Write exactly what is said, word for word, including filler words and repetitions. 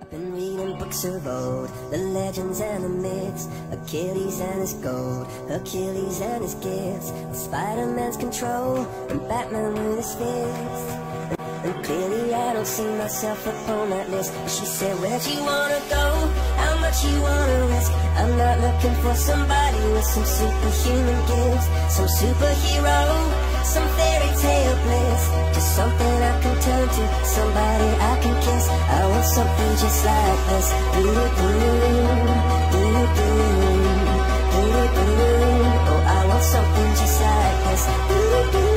Been reading books of old, the legends and the myths, Achilles and his gold, Achilles and his gifts, Spider-Man's control, and Batman with his fist. And clearly I don't see myself upon that list. She said, where'd you wanna go? How much you wanna risk? I'm not looking for somebody with some superhuman gifts, some superhero, some fairy tale bliss. Just something I can turn to, somebody I can kiss. I want something just like this. Doo-doo-doo, doo-doo-doo, doo-doo-doo. Oh, I want something just like this. Doo-doo-doo.